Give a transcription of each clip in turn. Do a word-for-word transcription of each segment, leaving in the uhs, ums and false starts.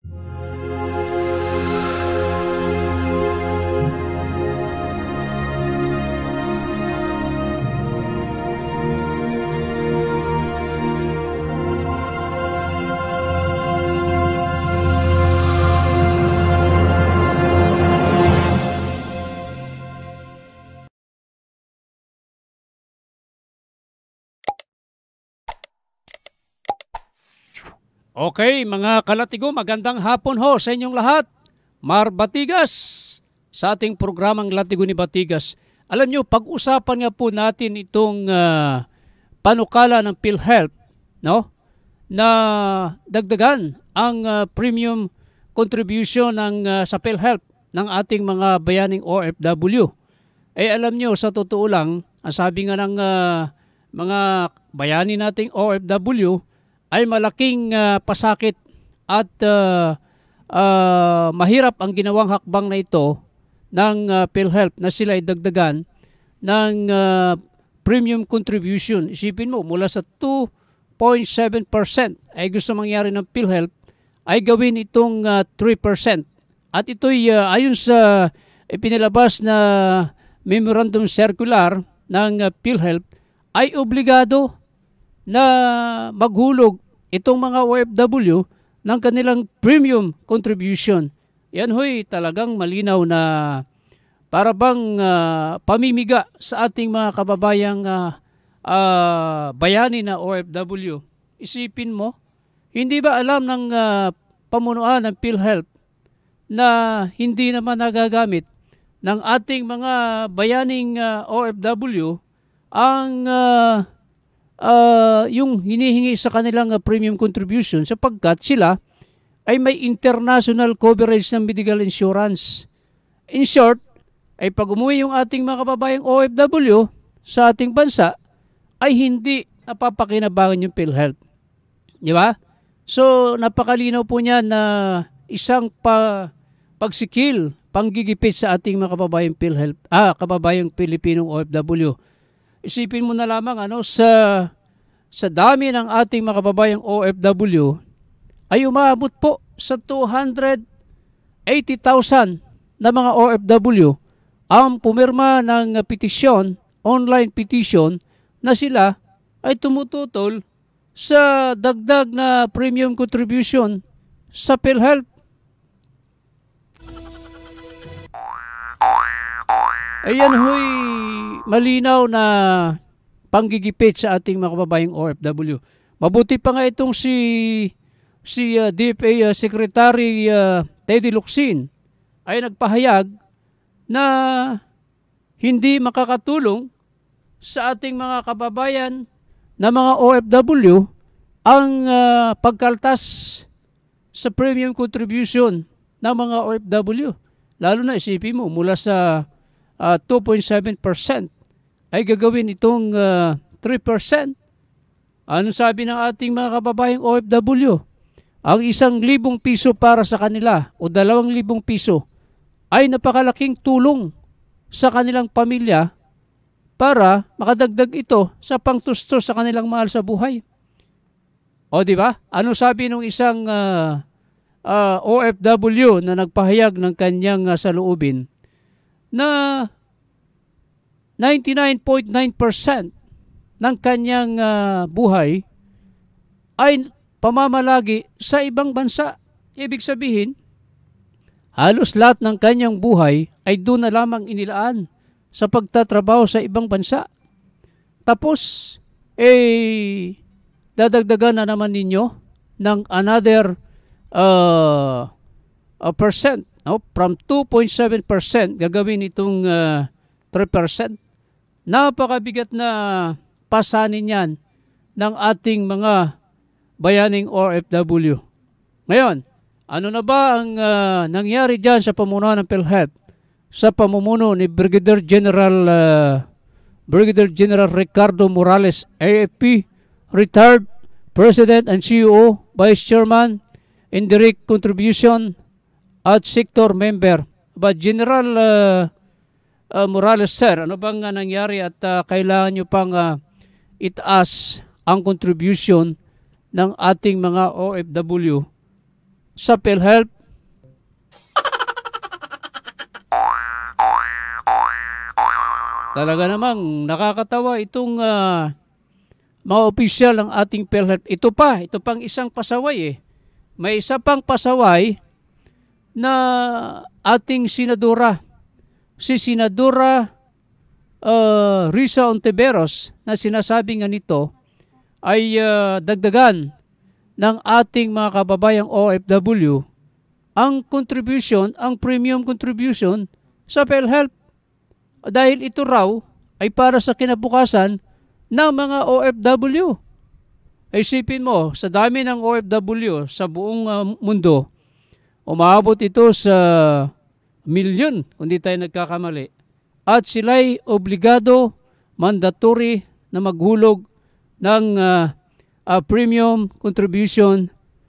Okay, mga kalatigo, magandang hapon ho sa inyong lahat. Mar Batigas sa ating programang Latigo ni Batigas. Alam nyo, pag-usapan nga po natin itong uh, panukala ng PhilHealth, no? Na dagdagan ang uh, premium contribution ng, uh, sa PhilHealth ng ating mga bayaning O F W. Eh alam nyo, sa totoo lang, ang sabi nga ng uh, mga bayani nating O F W, ay malaking uh, pasakit at uh, uh, mahirap ang ginawang hakbang na ito ng uh, PhilHealth na sila ay dagdagan ng uh, premium contribution. Isipin mo, mula sa two point seven percent ay gusto mangyari ng PhilHealth ay gawin itong uh, three percent. At ito'y uh, ayon sa ipinilabas na memorandum circular ng uh, PhilHealth ay obligado na maghulog itong mga O F W ng kanilang premium contribution. Yan ho'y talagang malinaw na para bang uh, pamimiga sa ating mga kababayang uh, uh, bayani na O F W. Isipin mo, hindi ba alam ng uh, pamunuan ng PhilHealth na hindi naman nagagamit ng ating mga bayaning uh, O F W ang uh, uh, yung hinihingi sa kanilang uh, premium contribution sapagkat sila ay may international coverage ng medical insurance. In short, ay pag umuwi yung ating mga kababayang O F W sa ating bansa, ay hindi napapakinabangan yung PhilHealth. Di ba? So, napakalinaw po niya na isang pa, pagsikil, panggigipit sa ating mga kababayang PhilHealth, ah, kababayang Pilipinong O F W. Isipin mo na lamang ano sa sa dami ng ating mga kababayang O F W ay umabot po sa two hundred eighty thousand na mga O F W ang pumirma ng petisyon, online petition na sila ay tumututol sa dagdag na premium contribution sa PhilHealth. Ayan ho'y malinaw na panggigipit sa ating mga kababayang O F W. Mabuti pa nga itong si si uh, D F A uh, Secretary uh, Teddy Locsin ay nagpahayag na hindi makakatulong sa ating mga kababayan na mga O F W ang uh, pagkaltas sa premium contribution ng mga O F W. Lalo na isipin mo, mula sa uh, two point seven percent ay gagawin itong uh, three percent. Anong sabi ng ating mga kababayang O F W? Ang isang libong piso para sa kanila o dalawang libong piso ay napakalaking tulong sa kanilang pamilya para makadagdag ito sa pangtustos sa kanilang mahal sa buhay. O di ba? Ano sabi ng isang uh, uh, O F W na nagpahayag ng kanyang uh, saloobin na ninety-nine point nine percent ng kanyang uh, buhay ay pamamalagi sa ibang bansa. Ibig sabihin, halos lahat ng kanyang buhay ay doon na lamang inilaan sa pagtatrabaho sa ibang bansa. Tapos, eh, dadagdagan na naman ninyo ng another uh, uh, percent. No? From two point seven percent, gagawin itong uh, three percent. Napakabigat na pasanin yan ng ating mga bayaning O F W. Ngayon, ano na ba ang uh, nangyari dyan sa pamunuan ng PhilHealth sa pamumuno ni Brigadier General uh, Brigadier General Ricardo Morales, A F P, retired President and C E O, Vice Chairman, Indirect Contribution at Sector Member. But General uh, uh, Morales, sir, ano bang uh, nangyari at uh, kailangan nyo pang uh, itaas ang contribution ng ating mga O F W sa PhilHealth. Talaga namang nakakatawa itong uh, mga opisyal ng ating PhilHealth. Ito pa, ito pang isang pasaway eh. May isa pang pasaway na ating senadora. Si Senadora uh, Risa Ontiveros na sinasabi nga nito ay uh, dagdagan ng ating mga kababayang O F W ang contribution, ang premium contribution sa PhilHealth. Dahil ito raw ay para sa kinabukasan ng mga O F W. Isipin mo, sa dami ng O F W sa buong uh, mundo, umaabot ito sa milyon kung di tayo nagkakamali. At sila'y obligado, mandatory na maghulog ng uh, uh, premium contribution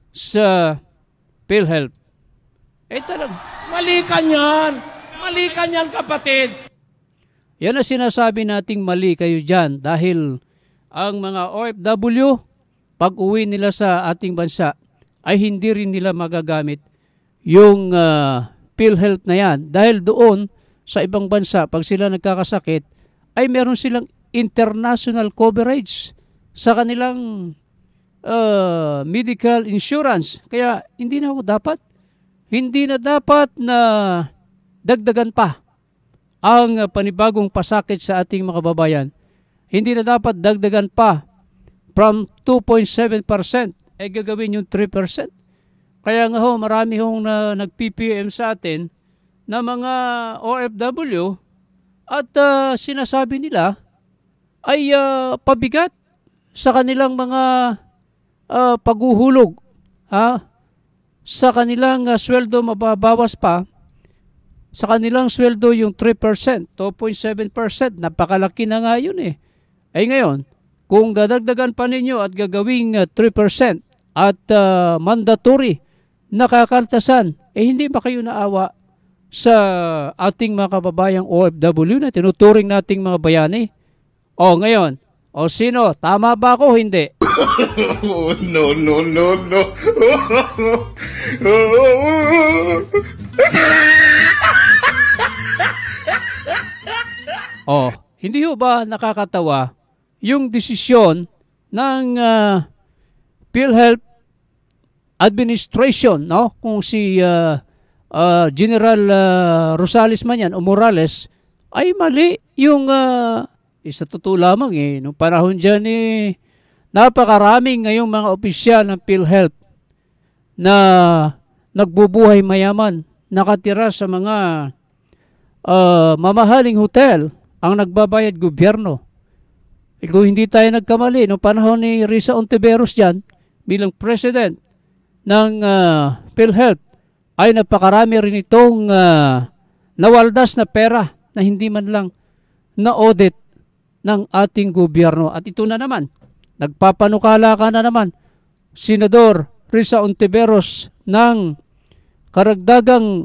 sa PhilHealth. Eh talaga. Mali ka niyan! Mali ka niyan, kapatid! Yan ang sinasabi nating mali kayo dyan dahil ang mga O F W, pag uwi nila sa ating bansa, ay hindi rin nila magagamit yung uh, PhilHealth na yan. Dahil doon sa ibang bansa, pag sila nagkakasakit, ay meron silang international coverage sa kanilang uh, medical insurance. Kaya hindi na ako dapat, hindi na dapat na dagdagan pa ang panibagong pasakit sa ating mga babayan. Hindi na dapat dagdagan pa from two point seven percent ay gagawin yung three percent. Kaya nga ho, marami hong na, nag-P P M sa atin na mga O F W at uh, sinasabi nila ay uh, pabigat sa kanilang mga uh, paghuhulog. Ha? Sa kanilang uh, sweldo mababawas pa. Sa kanilang sweldo yung three percent, two point seven percent, napakalaki na nga yun eh. Ay ngayon, kung dadagdagan pa ninyo at gagawing uh, three percent at uh, mandatory nakakaltasan, eh hindi ba kayo naawa sa ating mga kababayang O F W na tinuturing nating mga bayani? O ngayon, o sino, tama ba ako? Hindi. Oh, no, no, no, no. Oh, hindi ho ba nakakatawa yung desisyon ng uh, PhilHealth Administration, no? Kung si uh, uh, General uh, Rosales man yan o Morales, ay mali yung uh, isa totoo lamang eh. Nung panahon dyan eh, napakaraming ngayong mga opisyal ng PhilHealth na nagbubuhay mayaman, nakatira sa mga uh, mamahaling hotel, ang nagbabayad gobyerno. E kung hindi tayo nagkamali, noong panahon ni Risa Ontiveros dyan, bilang president ng uh, PhilHealth, ay napakarami rin itong uh, nawaldas na pera na hindi man lang na-audit ng ating gobyerno. At ito na naman, nagpapanukala ka na naman, Senador Risa Ontiveros ng karagdagang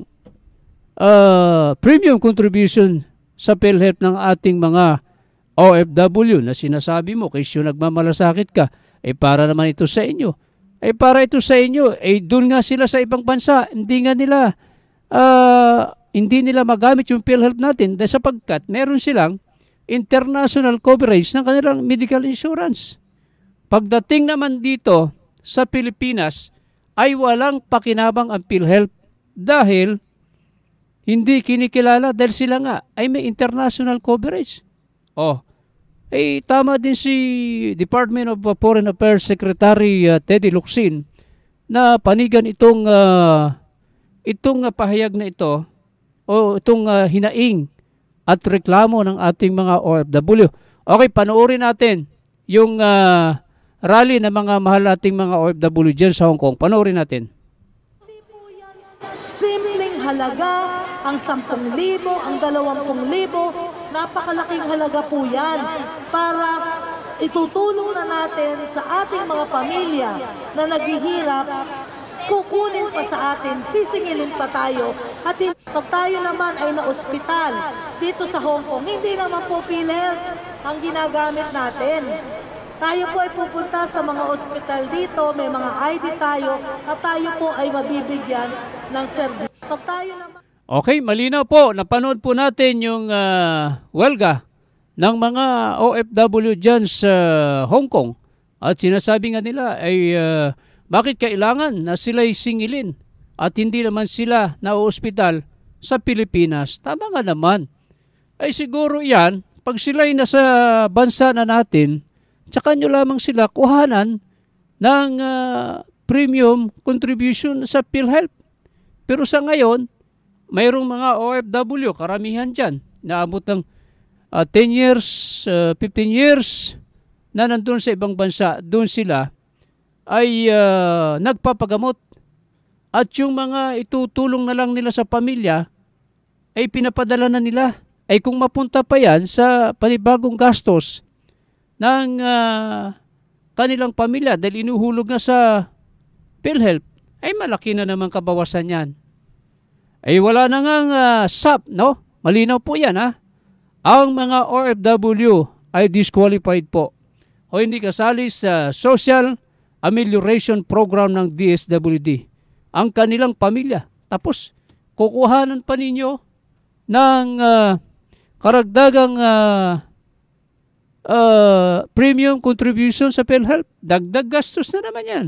uh, premium contribution sa PhilHealth ng ating mga O F W na sinasabi mo, kaysa nagmamalasakit ka, eh para naman ito sa inyo. Eh para ito sa inyo, eh doon nga sila sa ibang bansa, hindi nga nila, uh, hindi nila magamit yung PhilHealth natin dahil sapagkat meron silang international coverage ng kanilang medical insurance. Pagdating naman dito sa Pilipinas, ay walang pakinabang ang PhilHealth dahil hindi kinikilala dahil sila nga ay may international coverage. Oh, eh tama din si Department of Foreign Affairs Secretary uh, Teddy Locsin na panigan itong uh, itong uh, pahayag na ito o itong uh, hinaing at reklamo ng ating mga O F W. Okay, panoorin natin yung uh, rally ng mga mahal nating mga O F W dyan sa Hong Kong. Panoorin natin. Simpleng halaga ang sampung libo, ang dalawampung libo, napakalaking halaga po yan para itutulong na natin sa ating mga pamilya na naghihirap, kukunin pa sa atin, sisingilin pa tayo, at pag tayo naman ay na-ospital dito sa Hong Kong, hindi naman po PhilHealth ang ginagamit natin. Tayo po ay pupunta sa mga ospital dito, may mga I D tayo, at tayo po ay mabibigyan ng serbisyo. Pag tayo naman... Okay, malinaw po. Napanood po natin yung uh, welga ng mga O F W dyan sa Hong Kong. At sinasabi nga nila ay uh, bakit kailangan na sila'y singilin at hindi naman sila na-ospital sa Pilipinas. Tama nga naman. Ay siguro yan, pag sila'y nasa bansa na natin, tsaka nyo lamang sila kuhanan ng uh, premium contribution sa PhilHealth. Pero sa ngayon, mayroong mga O F W, karamihan dyan, naabot ng uh, ten years, uh, fifteen years na nandun sa ibang bansa, doon sila ay uh, nagpapagamot. At yung mga itutulong na lang nila sa pamilya, ay pinapadala na nila. Ay kung mapunta pa yan sa panibagong gastos ng uh, kanilang pamilya dahil inuhulog na sa PhilHealth, ay malaki na naman kabawasan yan. Ay wala na nga uh, S A P, no? Malinaw po yan, ha? Ang mga O F W ay disqualified po o hindi kasali sa Social Amelioration Program ng D S W D. Ang kanilang pamilya. Tapos, kukuhanan pa ninyo ng uh, karagdagang uh, uh, premium contribution sa PhilHealth. Dagdag gastos na naman yan.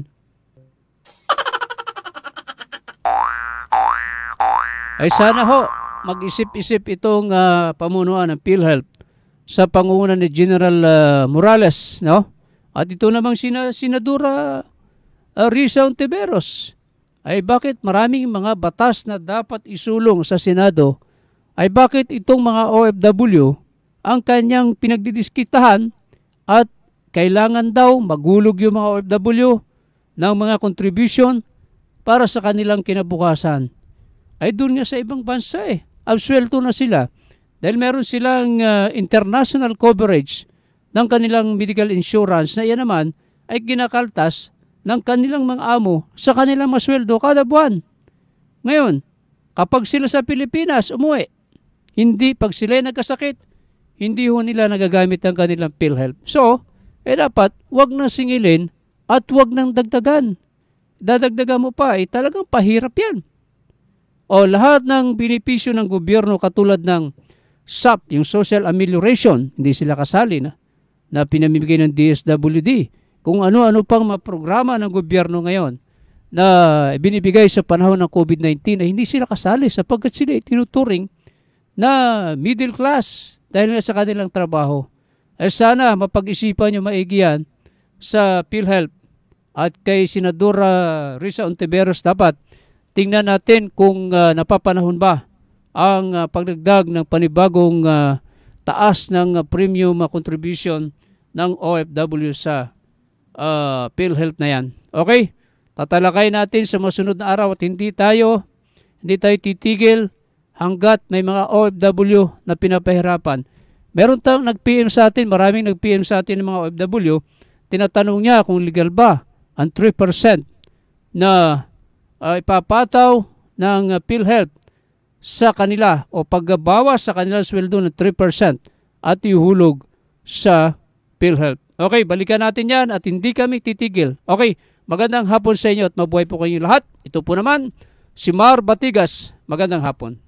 Ay sana ho, mag-isip-isip itong uh, pamunuan ng PhilHealth sa pangunguna ni General uh, Morales, no? At ito namang sina, Senadora uh, Risa Ontiveros. Ay bakit maraming mga batas na dapat isulong sa Senado, ay bakit itong mga O F W ang kanyang pinagdidiskitahan at kailangan daw magulog yung mga O F W ng mga contribution para sa kanilang kinabukasan. Ay doon nga sa ibang bansa eh. Absuelto na sila dahil meron silang uh, international coverage ng kanilang medical insurance na yan naman ay ginakaltas ng kanilang mga amo sa kanilang masweldo kada buwan. Ngayon, kapag sila sa Pilipinas umuwi, hindi pag sila nagkasakit, hindi ho nila nagagamit ang kanilang PhilHealth. So, eh dapat wag na singilin at wag nang dagdagan. Dadagdagan mo pa, eh talagang pahirap yan. O lahat ng benepisyo ng gobyerno katulad ng S A P, yung Social Amelioration, hindi sila kasali na, na pinamimigay ng D S W D. Kung ano-ano pang mga programa ng gobyerno ngayon na binibigay sa panahon ng COVID nineteen ay hindi sila kasali sapagkat sila tinuturing na middle class dahil nga sa kanilang trabaho. Eh sana mapag-isipan nyo maigi yan sa PhilHealth at kay Senadora Risa Ontiveros dapat tingnan natin kung uh, napapanahon ba ang uh, pagdagdag ng panibagong uh, taas ng uh, premium uh, contribution ng O F W sa uh, PhilHealth na yan. Okay? Tatalakay natin sa masunod na araw at hindi tayo hindi tayo titigil hanggat may mga O F W na pinapahirapan. Meron tayong nag-P M sa atin, maraming nag-P M sa atin ng mga O F W, tinatanong niya kung legal ba ang three percent na uh, ipapataw ng uh, PhilHealth sa kanila o pagbabawas sa kanilang sweldo ng three percent at ihulog sa PhilHealth. Okay, balikan natin yan at hindi kami titigil. Okay, magandang hapon sa inyo at mabuhay po kayo lahat. Ito po naman si Mar Batigas. Magandang hapon.